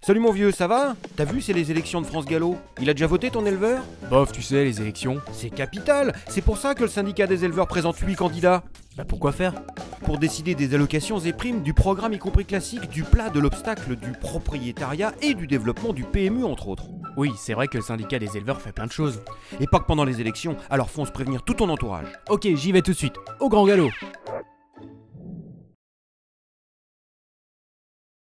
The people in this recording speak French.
Salut mon vieux, ça va? T'as vu, c'est les élections de France Gallo. Il a déjà voté ton éleveur? Bof, tu sais, les élections. C'est capital. C'est pour ça que le syndicat des éleveurs présente 8 candidats. Bah pourquoi faire? Pour décider des allocations et primes, du programme y compris classique, du plat, de l'obstacle, du propriétariat et du développement du PMU entre autres. Oui, c'est vrai que le syndicat des éleveurs fait plein de choses. Et pas que pendant les élections, alors fonce prévenir tout ton entourage. Ok, j'y vais tout de suite. Au grand galop.